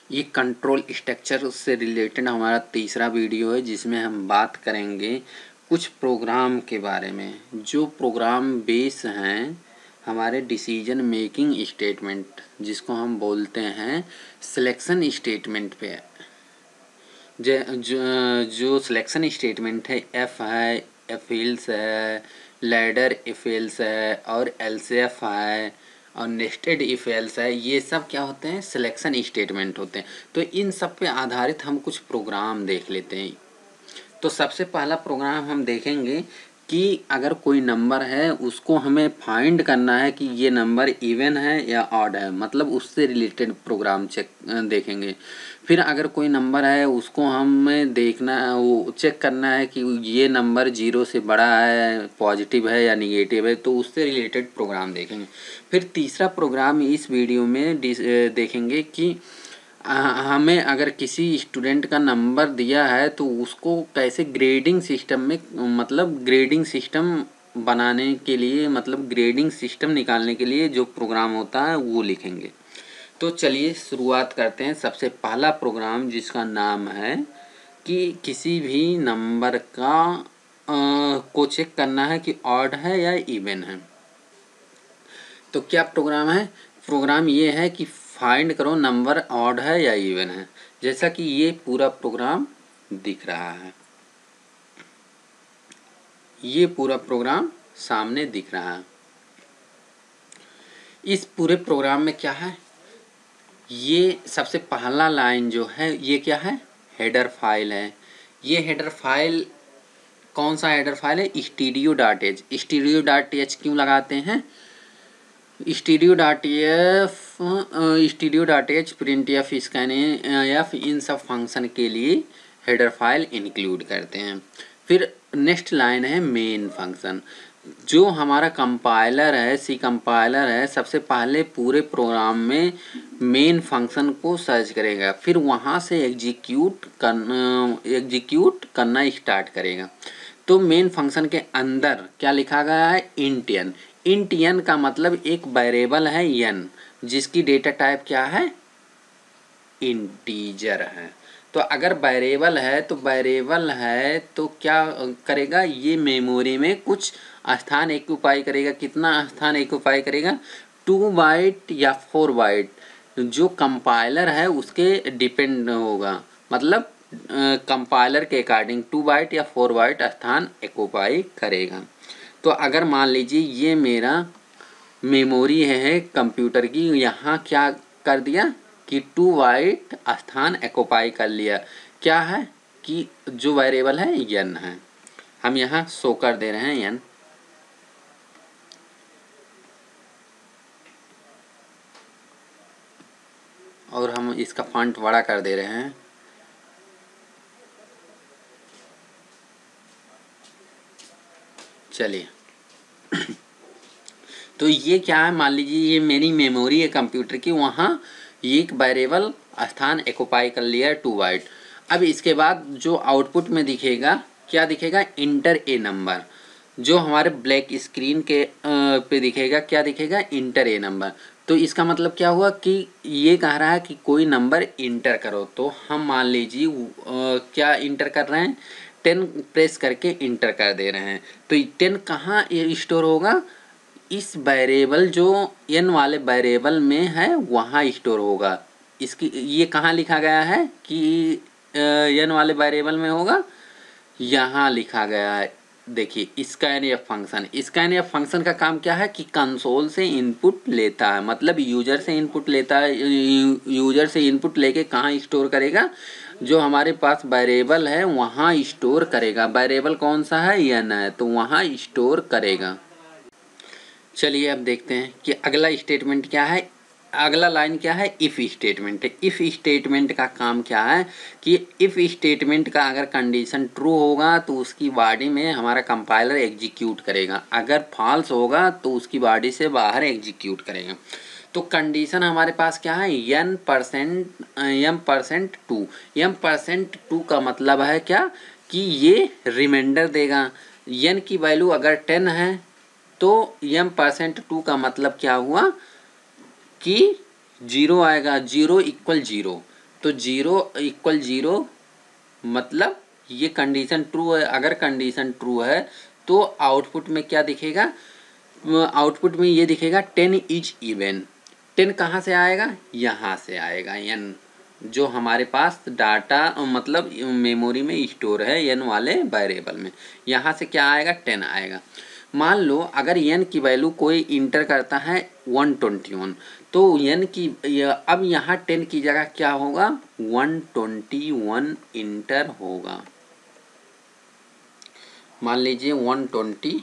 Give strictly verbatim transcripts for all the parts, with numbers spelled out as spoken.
ये control structure से related हमारा तीसरा वीडियो है, जिसमें हम बात करेंगे कुछ प्रोग्राम के बारे में, जो प्रोग्राम बेस हैं हमारे डिसीजन मेकिंग स्टेटमेंट, जिसको हम बोलते हैं सिलेक्शन स्टेटमेंट पे। जो जो, जो सिलेक्शन स्टेटमेंट है, एफ है, एफ एल्स है, लैडर इफ एल्स है और एल्स एफ है और नेस्टेड इफ एल्स है, ये सब क्या होते हैं? सिलेक्शन स्टेटमेंट होते हैं। तो इन सब पे आधारित हम कुछ प्रोग्राम देख लेते हैं। तो सबसे पहला प्रोग्राम हम देखेंगे कि अगर कोई नंबर है उसको हमें फाइंड करना है कि ये नंबर इवन है या ऑड है, मतलब उससे रिलेटेड प्रोग्राम चेक देखेंगे। फिर अगर कोई नंबर है उसको हमें देखना वो चेक करना है कि ये नंबर जीरो से बड़ा है, पॉजिटिव है या निगेटिव है, तो उससे रिलेटेड प्रोग्राम देखेंगे। फिर तीसरा प्रोग्राम इस वीडियो में देखेंगे कि हमें अगर किसी स्टूडेंट का नंबर दिया है तो उसको कैसे ग्रेडिंग सिस्टम में, मतलब ग्रेडिंग सिस्टम बनाने के लिए, मतलब ग्रेडिंग सिस्टम निकालने के लिए जो प्रोग्राम होता है वो लिखेंगे। तो चलिए शुरुआत करते हैं। सबसे पहला प्रोग्राम जिसका नाम है कि किसी भी नंबर का आ, को चेक करना है कि ऑड है या इवन है। तो क्या प्रोग्राम है? प्रोग्राम ये है कि फाइंड करो नंबर ऑड है या इवन है। जैसा कि ये पूरा प्रोग्राम दिख रहा है, ये पूरा प्रोग्राम सामने दिख रहा है। इस पूरे प्रोग्राम में क्या है? ये सबसे पहला लाइन जो है ये क्या है? हेडर फाइल है। ये हेडर फाइल कौन सा हेडर फाइल है? Studio dot H. Studio dot H क्यों लगाते हैं? Studio dot F studio dot H print F scan F इन सब फंक्शन के लिए हेडर फाइल इंक्लूड करते हैं। फिर नेक्स्ट लाइन है मेन फंक्शन। जो हमारा कंपाइलर है, सी कंपाइलर है, सबसे पहले पूरे प्रोग्राम में मेन फंक्शन को सर्च करेगा, फिर वहाँ से एग्जीक्यूट करना एग्जीक्यूट करना स्टार्ट करेगा। तो मेन फंक्शन के अंदर क्या लिखा गया है? Int N. इंट एन का मतलब एक वेरिएबल है एन, जिसकी डेटा टाइप क्या है? इंटीजर है। तो अगर वेरिएबल है तो वेरिएबल है तो क्या करेगा? ये मेमोरी में कुछ स्थान एक्यूपाई करेगा। कितना स्थान एक्यूपाई करेगा? टू बाइट या फोर बाइट, जो कंपाइलर है उसके डिपेंड होगा, मतलब कंपाइलर के अकॉर्डिंग टू बाइट या फोर बाइट स्थान एक्यूपाई करेगा। तो अगर मान लीजिए ये मेरा मेमोरी है कंप्यूटर की, यहाँ क्या कर दिया कि टू बाइट स्थान एक्यूपाई कर लिया। क्या है कि जो वेरिएबल है एन है, हम यहाँ शो कर दे रहे हैं एन। और हम इसका फॉन्ट बड़ा कर दे रहे हैं। चलिए तो ये क्या है? मान लीजिए ये मेरी मेमोरी है कंप्यूटर की, वहाँ एक वेरिएबल स्थान एक्यूपाई कर लिया है टू बाइट। अब इसके बाद जो आउटपुट में दिखेगा क्या दिखेगा? Enter a number. जो हमारे ब्लैक स्क्रीन के आ, पे दिखेगा क्या दिखेगा? Enter a number. तो इसका मतलब क्या हुआ कि ये कह रहा है कि कोई नंबर इंटर करो। तो हम मान लीजिए क्या इंटर कर रहे हैं? टेन प्रेस करके इंटर कर दे रहे हैं। तो टेन कहाँ स्टोर होगा? इस वेरिएबल जो एन वाले वेरिएबल में है वहाँ स्टोर होगा। इसकी ये कहाँ लिखा गया है कि एन वाले वेरिएबल में होगा? यहाँ लिखा गया है। देखिए scanf function. Scanf function का काम क्या है कि कंसोल से इनपुट लेता है, मतलब यूजर से इनपुट लेता है। यूजर से इनपुट लेके कहाँ स्टोर करेगा? जो हमारे पास वेरिएबल है वहाँ स्टोर करेगा। वेरिएबल कौन सा है? एन है, तो वहाँ स्टोर करेगा। चलिए अब देखते हैं कि अगला स्टेटमेंट क्या है। अगला लाइन क्या है? इफ़ स्टेटमेंट है। इफ़ स्टेटमेंट का काम क्या है कि इफ़ स्टेटमेंट का अगर कंडीशन ट्रू होगा तो उसकी बॉडी में हमारा कंपाइलर एग्जीक्यूट करेगा, अगर फॉल्स होगा तो उसकी बॉडी से बाहर एग्जीक्यूट करेगा। तो कंडीशन हमारे पास क्या है? N percent m percent two. M percent two का मतलब है क्या कि ये रिमाइंडर देगा। एन की वैल्यू अगर टेन है तो एम परसेंट टू का मतलब क्या हुआ कि जीरो आएगा। Zero equal zero. तो जीरो इक्वल जीरो मतलब ये कंडीशन ट्रू है। अगर कंडीशन ट्रू है तो आउटपुट में क्या दिखेगा, आउटपुट में ये दिखेगा टेन इज इवन। टेन कहाँ से आएगा, यहाँ से आएगा, एन जो हमारे पास डाटा मतलब मेमोरी में स्टोर है एन वाले वेरिएबल में, यहाँ से क्या आएगा, टेन आएगा। मान लो अगर एन की वैल्यू कोई इंटर करता है वन ट्वेंटी वन, तो एन की अब यहाँ टेन की जगह क्या होगा, वन ट्वेंटी वन इंटर होगा। मान लीजिए वन ट्वेंटी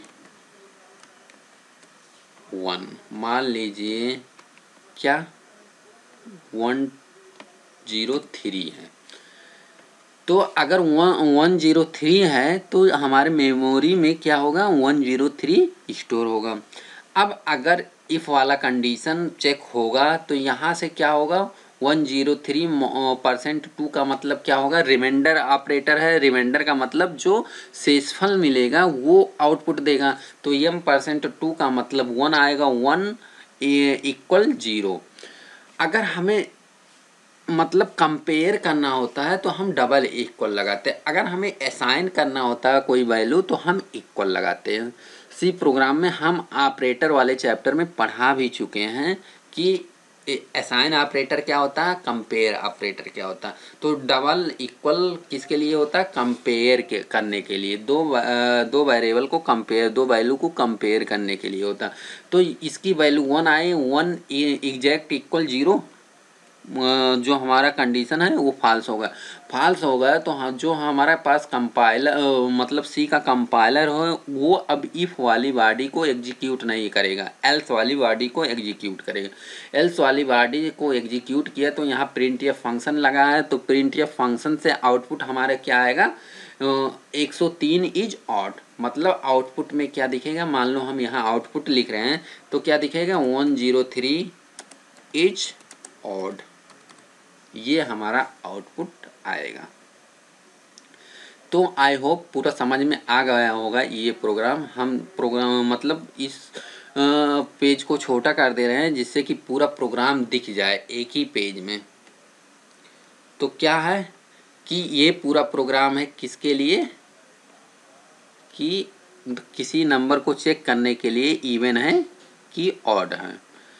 वन, मान लीजिए क्या वन जीरो थ्री है। तो अगर वन वन जीरो थ्री है तो हमारे मेमोरी में क्या होगा, वन जीरो थ्री स्टोर होगा। अब अगर इफ वाला कंडीशन चेक होगा तो यहाँ से क्या होगा, one zero three percent two का मतलब क्या होगा, रिमाइंडर ऑपरेटर है। रिमाइंडर का मतलब जो शेषफल मिलेगा वो आउटपुट देगा। तो एम परसेंट टू का मतलब वन आएगा, वन इक्वल जीरो। अगर हमें मतलब कंपेयर करना होता है तो हम डबल इक्वल लगाते हैं। अगर हमें असाइन करना होता है कोई वैल्यू तो हम इक्वल लगाते हैं। सी प्रोग्राम में हम ऑपरेटर वाले चैप्टर में पढ़ा भी चुके हैं कि असाइन ऑपरेटर क्या होता है, कंपेयर ऑपरेटर क्या होता है। तो डबल इक्वल किसके लिए होता है, कंपेयर के करने के लिए, दो दो वेरिएबल को कंपेयर, दो वैल्यू को कंपेयर करने के लिए होता है। तो इसकी वैल्यू वन आए, वन एग्जैक्ट इक्वल जीरो, जो हमारा कंडीशन है वो फाल्स होगा। फाल्स होगा तो हाँ, जो हमारे पास कंपाइलर मतलब सी का कंपाइलर हो वो अब इफ वाली बॉडी को एग्जीक्यूट नहीं करेगा, एल्स वाली बॉडी को एग्जीक्यूट करेगा। एल्स वाली बॉडी को एग्जीक्यूट किया तो यहाँ प्रिंट एफ फंक्शन लगा है, तो प्रिंट एफ फंक्शन से आउटपुट हमारे क्या आएगा, एक सौ तीन इज ऑड। मतलब आउटपुट में क्या दिखेगा, मान लो हम यहाँ आउटपुट लिख रहे हैं तो क्या दिखेगा, one zero three is odd, ये हमारा आउटपुट आएगा। तो आई होप पूरा समझ में आ गया होगा ये प्रोग्राम। हम प्रोग्राम मतलब इस पेज को छोटा कर दे रहे हैं जिससे कि पूरा प्रोग्राम दिख जाए एक ही पेज में। तो क्या है कि ये पूरा प्रोग्राम है किसके लिए, कि किसी नंबर को चेक करने के लिए इवन है कि ऑड है।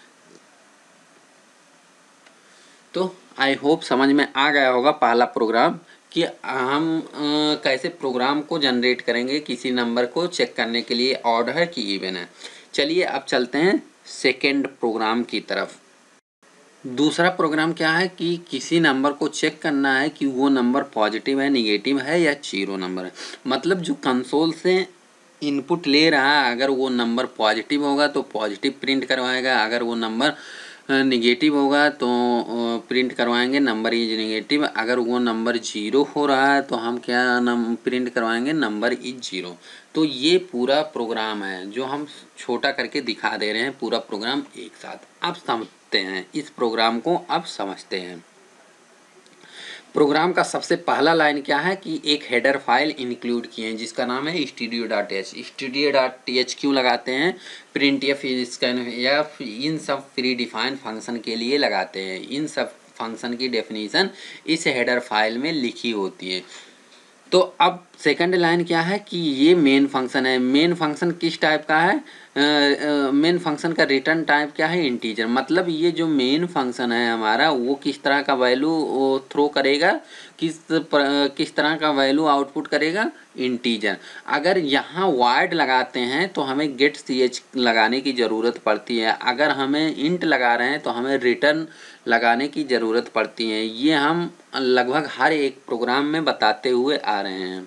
तो आई होप समझ में आ गया होगा पहला प्रोग्राम कि हम आ, कैसे प्रोग्राम को जनरेट करेंगे किसी नंबर को चेक करने के लिए ऑड है कि इवन है। चलिए अब चलते हैं सेकेंड प्रोग्राम की तरफ। दूसरा प्रोग्राम क्या है कि किसी नंबर को चेक करना है कि वो नंबर पॉजिटिव है, निगेटिव है या जीरो नंबर है। मतलब जो कंसोल से इनपुट ले रहा है अगर वो नंबर पॉजिटिव होगा तो पॉजिटिव प्रिंट करवाएगा, अगर वो नंबर निगेटिव होगा तो प्रिंट करवाएंगे नंबर इज निगेटिव। अगर वो नंबर जीरो हो रहा है तो हम क्या नम प्रिंट करवाएंगे, नंबर इज जीरो। तो ये पूरा प्रोग्राम है जो हम छोटा करके दिखा दे रहे हैं, पूरा प्रोग्राम एक साथ। अब समझते हैं इस प्रोग्राम को, अब समझते हैं प्रोग्राम का सबसे पहला लाइन क्या है कि एक हेडर फाइल इंक्लूड किए हैं जिसका नाम है studio dot H. Studio dot H क्यों लगाते हैं, प्रिंट एफ स्कैन या इन सब प्री डिफाइंड फंक्शन के लिए लगाते हैं। इन सब फंक्शन की डेफिनेशन इस हेडर फाइल में लिखी होती है। तो अब सेकंड लाइन क्या है कि ये मेन फंक्शन है। मेन फंक्शन किस टाइप का है, मेन फंक्शन का रिटर्न टाइप क्या है, इंटीजर। मतलब ये जो मेन फंक्शन है हमारा वो किस तरह का वैल्यू थ्रो करेगा, किस पर, किस तरह का वैल्यू आउटपुट करेगा, इंटीजर। अगर यहाँ वाइड लगाते हैं तो हमें गेट सी एच लगाने की ज़रूरत पड़ती है, अगर हमें इंट लगा रहे हैं तो हमें रिटर्न लगाने की ज़रूरत पड़ती है। ये हम लगभग हर एक प्रोग्राम में बताते हुए आ रहे हैं।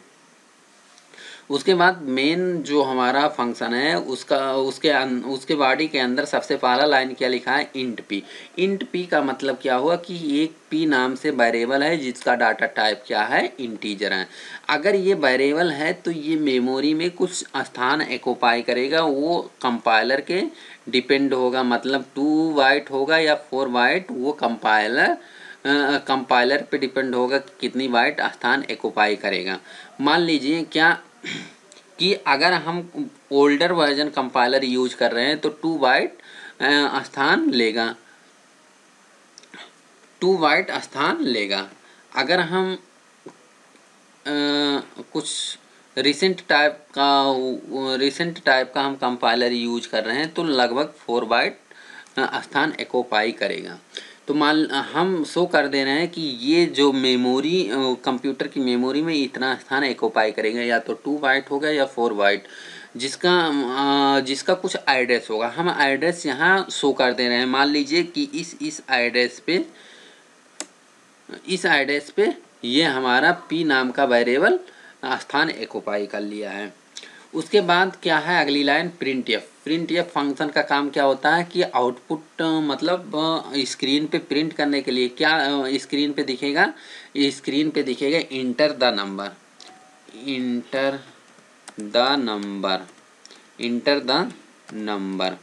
उसके बाद मेन जो हमारा फंक्शन है उसका उसके उसके बॉडी के अंदर सबसे पहला लाइन क्या लिखा है, इंट पी। इंट पी का मतलब क्या हुआ कि एक पी नाम से वेरिएबल है जिसका डाटा टाइप क्या है, इंटीजर है। अगर ये वेरिएबल है तो ये मेमोरी में कुछ स्थान एक्यूपाई करेगा, वो कंपाइलर के डिपेंड होगा। मतलब टू बाइट होगा या फोर बाइट, वो कंपाइलर कंपाइलर पे डिपेंड होगा कि कितनी बाइट स्थान एक्यूपाई करेगा। मान लीजिए क्या कि अगर हम ओल्डर वर्जन कंपाइलर यूज कर रहे हैं तो टू बाइट स्थान लेगा, टू बाइट स्थान लेगा। अगर हम आ, कुछ रिसेंट टाइप का रिसेंट टाइप का हम कंपाइलर यूज कर रहे हैं तो लगभग फोर बाइट स्थान एक्यूपाई करेगा। तो मान हम शो कर दे रहे हैं कि ये जो मेमोरी कंप्यूटर की मेमोरी में इतना स्थान एक्यूपाई करेगा, या तो टू बाइट होगा या फोर बाइट, जिसका आ, जिसका कुछ एड्रेस होगा। हम एड्रेस यहाँ शो कर दे रहे हैं। मान लीजिए कि इस इस एड्रेस पे इस एड्रेस पे ये हमारा पी नाम का वेरिएबल स्थान एक्यूपाई कर लिया है। उसके बाद क्या है अगली line, printf. Printf function का काम क्या होता है कि आउटपुट मतलब स्क्रीन पे प्रिंट करने के लिए क्या स्क्रीन पे दिखेगा, स्क्रीन पे दिखेगा enter the number, enter the number, enter the number.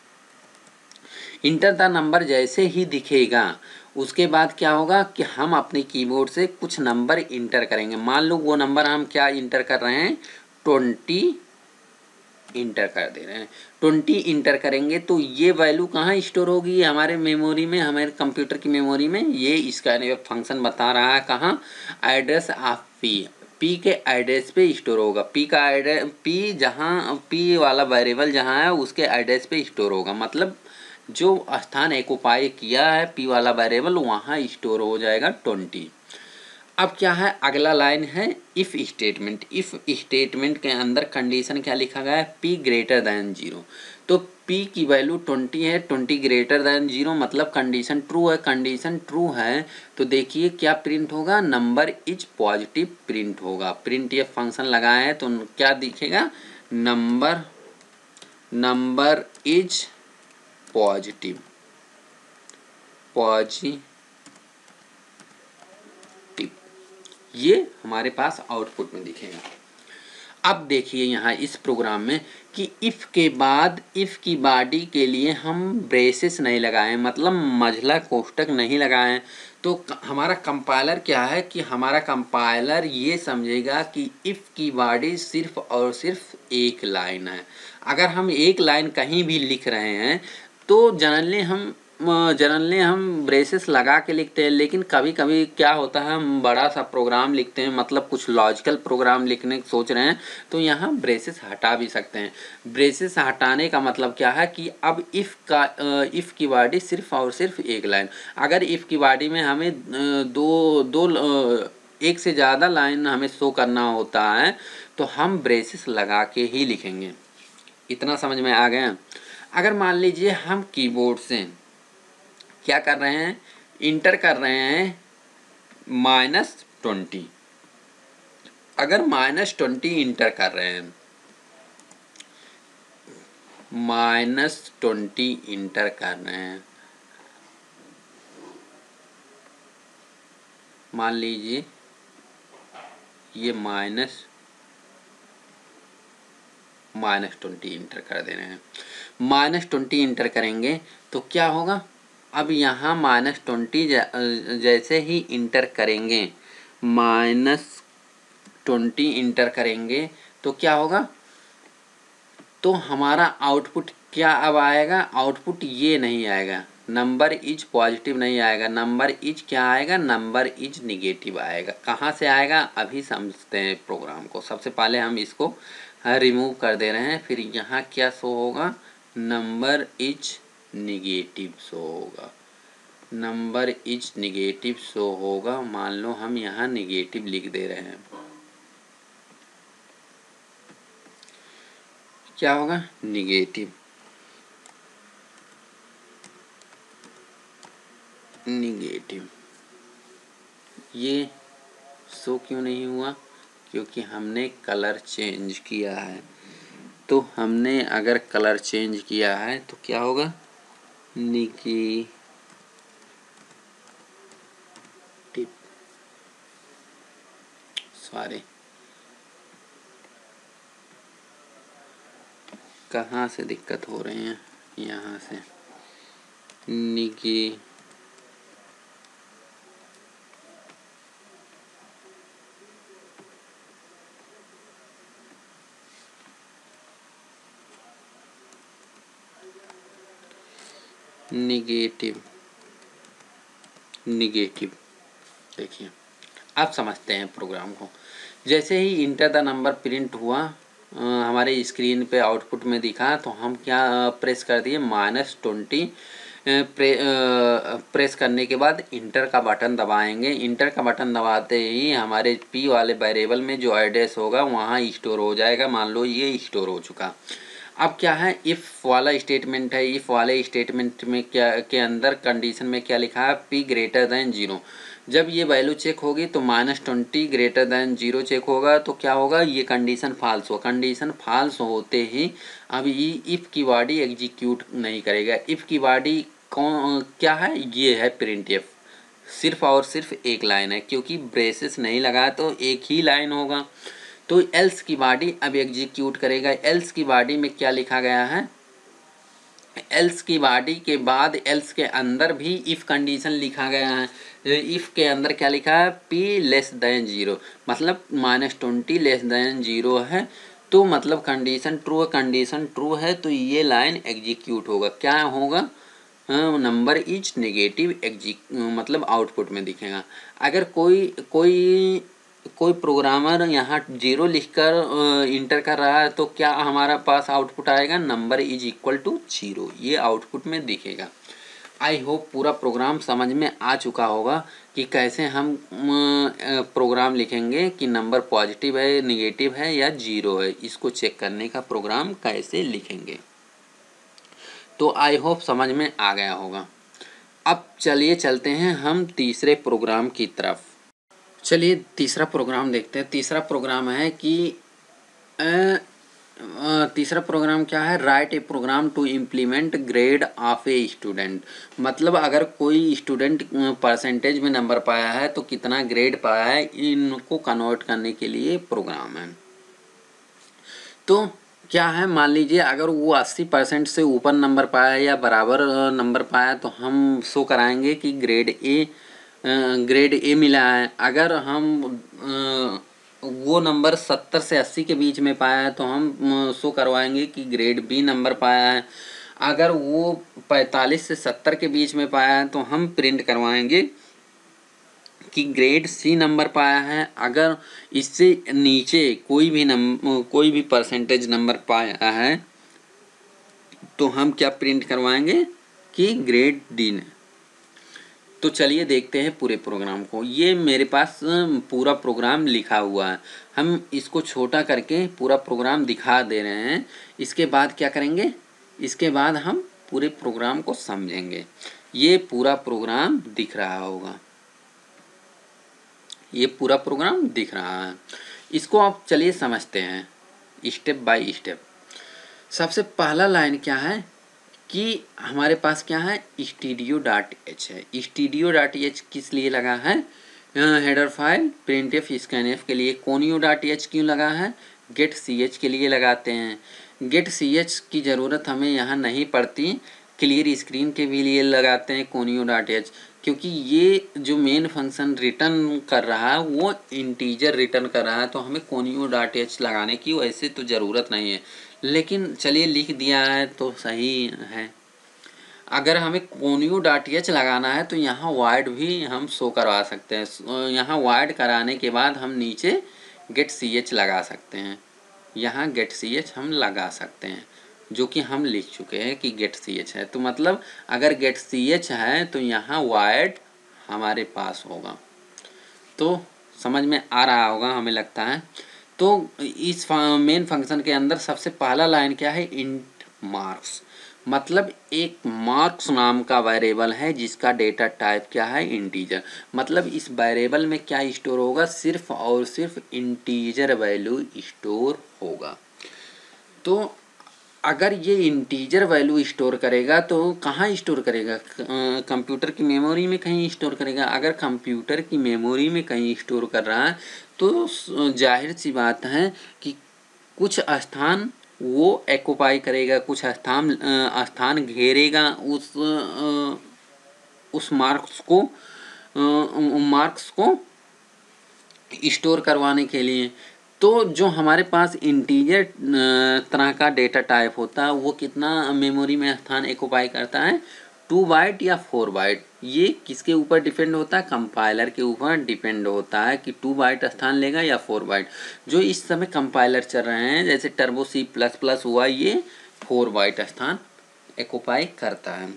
Enter the number जैसे ही दिखेगा उसके बाद क्या होगा कि हम अपने कीबोर्ड से कुछ नंबर इंटर करेंगे। मान लो वो नंबर हम क्या इंटर कर रहे हैं, ट्वेंटी इंटर कर दे रहे हैं। ट्वेंटी इंटर करेंगे तो ये वैल्यू कहाँ स्टोर होगी, हमारे मेमोरी में, हमारे कंप्यूटर की मेमोरी में। ये इसका फंक्शन बता रहा है कहाँ, एड्रेस ऑफ पी, पी के एड्रेस पे स्टोर होगा। पी का एड्रेस, पी जहाँ पी वाला वेरिएबल जहाँ है उसके एड्रेस पे स्टोर होगा। मतलब जो स्थान एक्यूपाई किया है पी वाला वेरिएबल वहाँ स्टोर हो जाएगा ट्वेंटी। अब क्या है अगला लाइन है इफ़ स्टेटमेंट। इफ़ स्टेटमेंट के अंदर कंडीशन क्या लिखा गया है, पी ग्रेटर दैन जीरो। तो पी की वैल्यू ट्वेंटी है, ट्वेंटी ग्रेटर दैन जीरो मतलब कंडीशन ट्रू है। कंडीशन ट्रू है तो देखिए क्या प्रिंट होगा, नंबर इज पॉजिटिव प्रिंट होगा। प्रिंट ये फंक्शन लगाए हैं तो क्या दिखेगा, number number is positive, positive, ये हमारे पास आउटपुट में दिखेगा। अब देखिए यहाँ इस प्रोग्राम में कि इफ़ के बाद इफ़ की बॉडी के लिए हम ब्रेसेस नहीं लगाए, मतलब मझला कोष्टक नहीं लगाए। तो हमारा कंपाइलर क्या है कि हमारा कंपाइलर ये समझेगा कि इफ़ की बॉडी सिर्फ और सिर्फ एक लाइन है। अगर हम एक लाइन कहीं भी लिख रहे हैं तो जनरली हम जनरली हम ब्रेसेस लगा के लिखते हैं, लेकिन कभी कभी क्या होता है हम बड़ा सा प्रोग्राम लिखते हैं, मतलब कुछ लॉजिकल प्रोग्राम लिखने की सोच रहे हैं तो यहाँ ब्रेसेस हटा भी सकते हैं। ब्रेसेस हटाने का मतलब क्या है कि अब इफ़ का इफ़ की बॉडी सिर्फ और सिर्फ एक लाइन, अगर इफ़ की बॉडी में हमें दो दो एक से ज़्यादा लाइन हमें शो करना होता है तो हम ब्रेसेस लगा के ही लिखेंगे। इतना समझ में आ गया। अगर मान लीजिए हम कीबोर्ड से क्या कर रहे हैं, इंटर कर रहे हैं माइनस ट्वेंटी। अगर माइनस ट्वेंटी इंटर कर रहे हैं, माइनस ट्वेंटी इंटर कर रहे हैं, मान लीजिए ये माइनस माइनस ट्वेंटी इंटर कर दे रहे हैं। माइनस ट्वेंटी इंटर करेंगे तो क्या होगा, अब यहाँ माइनस ट्वेंटी जैसे ही इंटर करेंगे, माइनस ट्वेंटी इंटर करेंगे तो क्या होगा, तो हमारा आउटपुट क्या अब आएगा, आउटपुट ये नहीं आएगा, नंबर इज पॉजिटिव नहीं आएगा, नंबर इज क्या आएगा, नंबर इज निगेटिव आएगा। कहाँ से आएगा अभी समझते हैं प्रोग्राम को। सबसे पहले हम इसको रिमूव कर दे रहे हैं, फिर यहाँ क्या शो होगा, नंबर इज निगेटिव शो होगा, नंबर इज निगेटिव शो होगा। मान लो हम यहाँ निगेटिव लिख दे रहे हैं, क्या होगा, निगेटिव, निगेटिव। ये शो क्यों नहीं हुआ, क्योंकि हमने कलर चेंज किया है। तो हमने अगर कलर चेंज किया है तो क्या होगा, निगेटिव, सॉरी कहाँ से दिक्कत हो रही है, यहाँ से, निगे निगेटिव निगेटिव। देखिए आप समझते हैं प्रोग्राम को। जैसे ही इंटर द नंबर प्रिंट हुआ, आ, हमारे स्क्रीन पे आउटपुट में दिखा, तो हम क्या प्रेस कर दिए, माइनस ट्वेंटी प्रे, प्रेस करने के बाद इंटर का बटन दबाएंगे। इंटर का बटन दबाते ही हमारे पी वाले वेरिएबल में जो एड्रेस होगा वहाँ स्टोर हो जाएगा। मान लो ये स्टोर हो चुका। अब क्या है, इफ़ वाला स्टेटमेंट है। इफ़ वाले स्टेटमेंट में क्या के अंदर कंडीशन में क्या लिखा है, पी ग्रेटर दैन जीरो। जब ये वैल्यू चेक होगी तो minus twenty greater than zero check होगा, तो क्या होगा, ये कंडीशन फाल्स हो। कंडीशन फाल्स होते ही अब ये इफ़ की बॉडी एग्जीक्यूट नहीं करेगा। इफ़ की बॉडी कौन क्या है, ये है प्रिंट एफ। सिर्फ और सिर्फ एक लाइन है, क्योंकि ब्रेसेस नहीं लगा तो एक ही लाइन होगा। तो एल्स की बॉडी अब एग्जीक्यूट करेगा। एल्स की बॉडी में क्या लिखा गया है, एल्स की बॉडी के बाद एल्स के अंदर भी इफ़ कंडीशन लिखा गया है। इफ़ के अंदर क्या लिखा है, पी लेस दैन जीरो, मतलब minus twenty less than zero है, तो मतलब कंडीशन ट्रू है। कंडीशन ट्रू है तो ये लाइन एग्जीक्यूट होगा। क्या होगा, नंबर इज नेगेटिव एग्जी मतलब आउटपुट में दिखेगा। अगर कोई कोई कोई प्रोग्रामर यहाँ जीरो लिखकर इंटर कर रहा है तो क्या हमारा पास आउटपुट आएगा, number is equal to zero, ये आउटपुट में दिखेगा। आई होप पूरा प्रोग्राम समझ में आ चुका होगा कि कैसे हम प्रोग्राम लिखेंगे कि नंबर पॉजिटिव है, निगेटिव है या जीरो है, इसको चेक करने का प्रोग्राम कैसे लिखेंगे। तो आई होप समझ में आ गया होगा। अब चलिए चलते हैं हम तीसरे प्रोग्राम की तरफ। चलिए तीसरा प्रोग्राम देखते हैं। तीसरा प्रोग्राम है कि आ, आ, तीसरा प्रोग्राम क्या है, write a program to implement grade of a student. मतलब अगर कोई स्टूडेंट परसेंटेज में नंबर पाया है तो कितना ग्रेड पाया है, इनको कन्वर्ट करने के लिए प्रोग्राम है। तो क्या है, मान लीजिए अगर वो अस्सी परसेंट से ऊपर नंबर पाया या बराबर नंबर पाया तो हम शो कराएंगे कि ग्रेड ए ग्रेड ए मिला है। अगर हम वो नंबर सत्तर से अस्सी के बीच में पाया है तो हम शो करवाएंगे कि ग्रेड बी नंबर पाया है। अगर वो पैंतालीस से सत्तर के बीच में पाया है तो हम प्रिंट करवाएंगे कि ग्रेड सी नंबर पाया है। अगर इससे नीचे कोई भी नंबर कोई भी परसेंटेज नंबर पाया है तो हम क्या प्रिंट करवाएंगे कि ग्रेड डी ने। तो चलिए देखते हैं पूरे प्रोग्राम को। ये मेरे पास पूरा प्रोग्राम लिखा हुआ है, हम इसको छोटा करके पूरा प्रोग्राम दिखा दे रहे हैं। इसके बाद क्या करेंगे, इसके बाद हम पूरे प्रोग्राम को समझेंगे। ये पूरा प्रोग्राम दिख रहा होगा, ये पूरा प्रोग्राम दिख रहा है। इसको आप चलिए समझते हैं स्टेप बाय स्टेप। सबसे पहला लाइन क्या है कि हमारे पास क्या है, स्टूडियो डॉट एच है। स्टूडियो डॉट एच किस लिए लगा है, header file print F scan F के लिए। कोनियो डॉट एच क्यों लगा है, गेट सी एच के लिए लगाते हैं। गेट सी एच की ज़रूरत हमें यहाँ नहीं पड़ती, क्लियर स्क्रीन के भी लिए लगाते हैं कोनियो डॉट एच, क्योंकि ये जो मेन फंक्शन रिटर्न कर रहा है वो इंटीजर रिटर्न कर रहा है, तो हमें कोनियो डॉट एच लगाने की वैसे तो ज़रूरत नहीं है, लेकिन चलिए लिख दिया है तो सही है। अगर हमें कोनियो डॉट एच लगाना है तो यहाँ वाइड भी हम शो करवा सकते हैं। यहाँ वाइड कराने के बाद हम नीचे गेट सी एच लगा सकते हैं। यहाँ गेट सी एच हम लगा सकते हैं, जो कि हम लिख चुके हैं कि गेट सी एच है। तो मतलब अगर गेट सी एच है तो यहाँ वाइड हमारे पास होगा। तो समझ में आ रहा होगा हमें लगता है। तो इस मेन फंक्शन के अंदर सबसे पहला लाइन क्या है, इंट मार्क्स। मतलब एक मार्क्स नाम का वेरिएबल है जिसका डेटा टाइप क्या है, इंटीजर। मतलब इस वेरिएबल में क्या स्टोर होगा, सिर्फ और सिर्फ इंटीजर वैल्यू स्टोर होगा। तो अगर ये इंटीजर वैल्यू स्टोर करेगा तो कहाँ स्टोर करेगा, कंप्यूटर की मेमोरी में कहीं स्टोर करेगा। अगर कंप्यूटर की मेमोरी में कहीं स्टोर कर रहा है तो जाहिर सी बात है कि कुछ स्थान वो एक्युपाई करेगा, कुछ स्थान स्थान घेरेगा उस उस मार्क्स को मार्क्स को स्टोर करवाने के लिए। तो जो हमारे पास इंटीजर तरह का डेटा टाइप होता है वो कितना मेमोरी में स्थान एक्युपाई करता है, टू बाइट या फोर बाइट, ये किसके ऊपर डिपेंड होता है, कंपाइलर के ऊपर डिपेंड होता है कि टू बाइट स्थान लेगा या फोर बाइट। जो इस समय कंपाइलर चल रहे हैं जैसे टर्बो सी प्लस प्लस हुआ, ये फोर बाइट स्थान ऑक्युपाई करता है।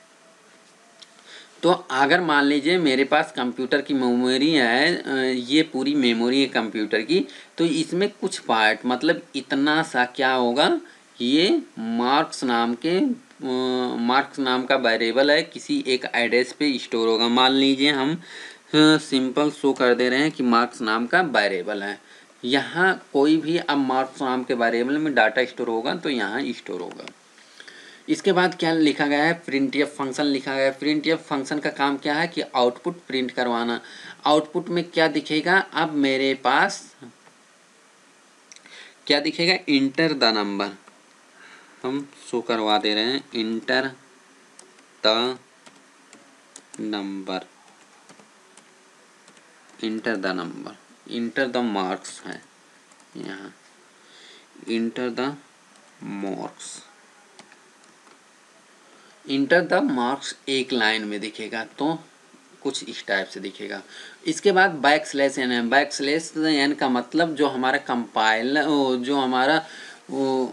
तो अगर मान लीजिए मेरे पास कंप्यूटर की मेमोरी है, ये पूरी मेमोरी है कंप्यूटर की, तो इसमें कुछ पार्ट मतलब इतना सा क्या होगा, ये मार्क्स नाम के मार्क्स नाम का वेरिएबल है, किसी एक एड्रेस पे स्टोर होगा। मान लीजिए हम सिंपल शो कर दे रहे हैं कि मार्क्स नाम का वेरिएबल है, यहाँ कोई भी अब मार्क्स नाम के वेरिएबल में डाटा स्टोर होगा तो यहाँ स्टोर होगा। इसके बाद क्या लिखा गया है, प्रिंटफ फंक्शन लिखा गया है। प्रिंटफ फंक्शन का काम क्या है कि आउटपुट प्रिंट करवाना। आउटपुट में क्या दिखेगा, अब मेरे पास क्या दिखेगा, इंटर द नंबर, हम शो करवा दे रहे हैं, enter the number, enter the number, enter the marks है यहाँ, enter the marks, enter the marks एक लाइन में दिखेगा तो कुछ इस टाइप से दिखेगा। इसके बाद बैक स्लैश एन है। बैक स्लैश एन का मतलब जो हमारा कंपाइल जो हमारा वो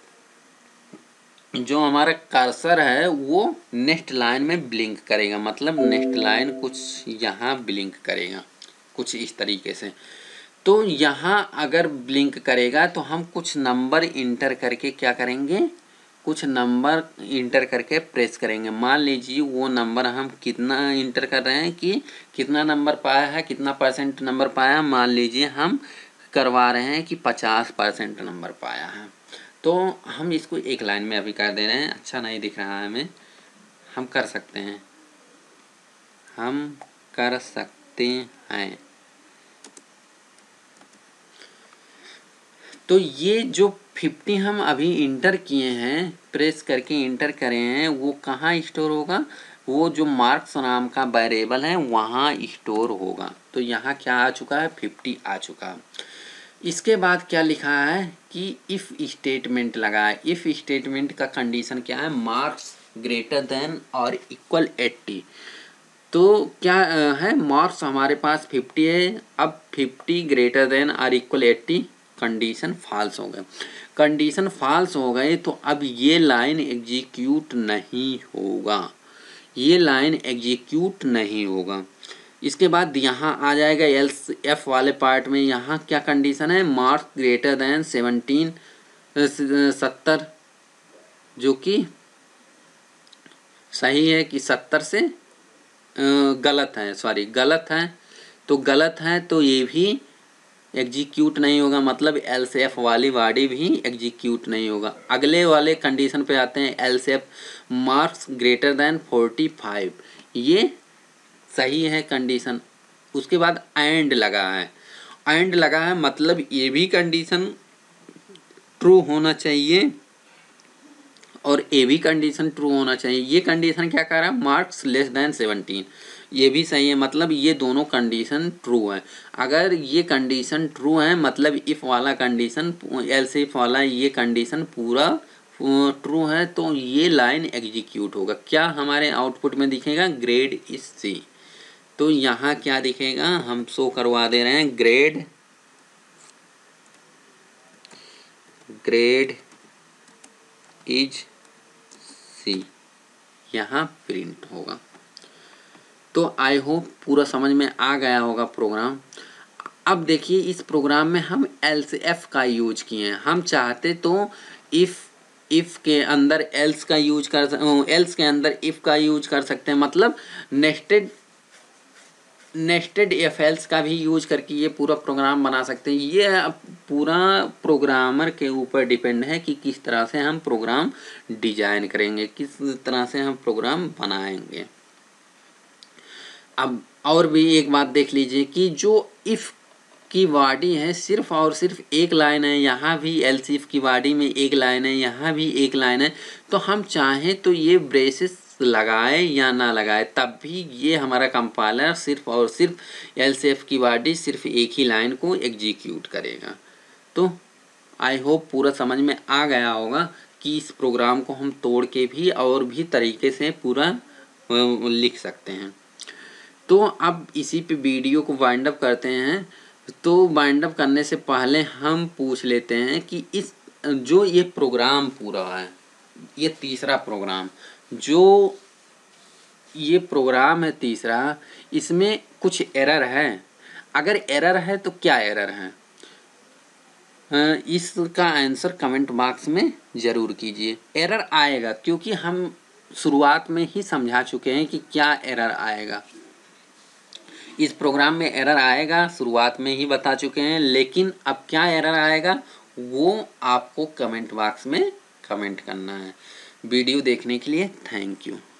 जो हमारा कर्सर है वो नेक्स्ट लाइन में ब्लिंक करेगा, मतलब नेक्स्ट लाइन कुछ यहाँ ब्लिंक करेगा कुछ इस तरीके से। तो यहाँ अगर ब्लिंक करेगा तो हम कुछ नंबर इंटर करके क्या करेंगे, कुछ नंबर इंटर करके प्रेस करेंगे। मान लीजिए वो नंबर हम कितना इंटर कर रहे हैं कि कितना नंबर पाया है, कितना परसेंट नंबर पाया, मान लीजिए हम करवा रहे हैं कि पचास परसेंट नंबर पाया है, तो हम इसको एक लाइन में अभी कर दे रहे हैं। अच्छा नहीं दिख रहा है हमें, हम कर सकते हैं, हम कर सकते हैं। तो ये जो फिफ्टी हम अभी इंटर किए हैं, प्रेस करके इंटर करे हैं, वो कहाँ स्टोर होगा, वो जो मार्क्स नाम का वेरिएबल है वहाँ स्टोर होगा। तो यहाँ क्या आ चुका है, फिफ्टी आ चुका। इसके बाद क्या लिखा है कि इफ़ स्टेटमेंट लगा है। इफ़ स्टेटमेंट का कंडीशन क्या है, मार्क्स ग्रेटर देन और इक्वल एट्टी। तो क्या है, मार्क्स हमारे पास फिफ्टी है, अब फिफ्टी ग्रेटर देन और इक्वल एट्टी, कंडीशन फॉल्स हो गए। कंडीशन फॉल्स हो गए तो अब ये लाइन एग्जीक्यूट नहीं होगा, ये लाइन एग्जीक्यूट नहीं होगा। इसके बाद यहाँ आ जाएगा एल्स एफ वाले पार्ट में, यहाँ क्या कंडीशन है, मार्क्स ग्रेटर देन सेवनटीन सत्तर, जो कि सही है कि सत्तर से गलत है, सॉरी गलत है, तो गलत है तो ये भी एग्जीक्यूट नहीं होगा, मतलब एल्स एफ वाली बॉडी भी एग्जीक्यूट नहीं होगा। अगले वाले कंडीशन पे आते हैं, else if marks greater than forty five, ये सही है कंडीशन। उसके बाद एंड लगा है, एंड लगा है मतलब ये भी कंडीशन ट्रू होना चाहिए और ये भी कंडीशन ट्रू होना चाहिए। ये कंडीशन क्या कर रहा है, मार्क्स लेस देन सेवनटीन, ये भी सही है, मतलब ये दोनों कंडीशन ट्रू है। अगर ये कंडीशन ट्रू है मतलब इफ़ वाला कंडीशन, एल्स इफ वाला ये कंडीशन पूरा ट्रू है, तो ये लाइन एग्जीक्यूट होगा। क्या हमारे आउटपुट में दिखेगा, ग्रेड इज सी। तो यहाँ क्या दिखेगा, हम शो करवा दे रहे हैं, ग्रेड ग्रेड इज सी, यहाँ प्रिंट होगा। तो आई होप पूरा समझ में आ गया होगा प्रोग्राम। अब देखिए इस प्रोग्राम में हम एल्स एफ का यूज किए हैं। हम चाहते तो इफ़ इफ़ के अंदर एल्स का यूज कर एल्स के अंदर इफ़ का यूज कर सकते हैं, मतलब नेस्टेड नेस्टेड एफ एल्स का भी यूज करके ये पूरा प्रोग्राम बना सकते हैं। ये पूरा प्रोग्रामर के ऊपर डिपेंड है कि किस तरह से हम प्रोग्राम डिजाइन करेंगे, किस तरह से हम प्रोग्राम बनाएंगे। अब और भी एक बात देख लीजिए कि जो इफ़ की बॉडी है सिर्फ और सिर्फ एक लाइन है, यहाँ भी एल्स इफ की बॉडी में एक लाइन है, यहाँ भी एक लाइन है, तो हम चाहें तो ये ब्रेसेस लगाए या ना लगाए तब भी ये हमारा कंपाइलर सिर्फ और सिर्फ एल्स इफ की बॉडी सिर्फ एक ही लाइन को एग्जीक्यूट करेगा। तो आई होप पूरा समझ में आ गया होगा कि इस प्रोग्राम को हम तोड़ के भी और भी तरीके से पूरा लिख सकते हैं। तो अब इसी पे वीडियो को वाइंड अप करते हैं। तो वाइंड अप करने से पहले हम पूछ लेते हैं कि इस जो ये प्रोग्राम पूरा है, ये तीसरा प्रोग्राम जो ये प्रोग्राम है तीसरा, इसमें कुछ एरर है। अगर एरर है तो क्या एरर है, इसका आंसर कमेंट बॉक्स में ज़रूर कीजिए। एरर आएगा क्योंकि हम शुरुआत में ही समझा चुके हैं कि क्या एरर आएगा। इस प्रोग्राम में एरर आएगा, शुरुआत में ही बता चुके हैं, लेकिन अब क्या एरर आएगा वो आपको कमेंट बॉक्स में कमेंट करना है। वीडियो देखने के लिए थैंक यू।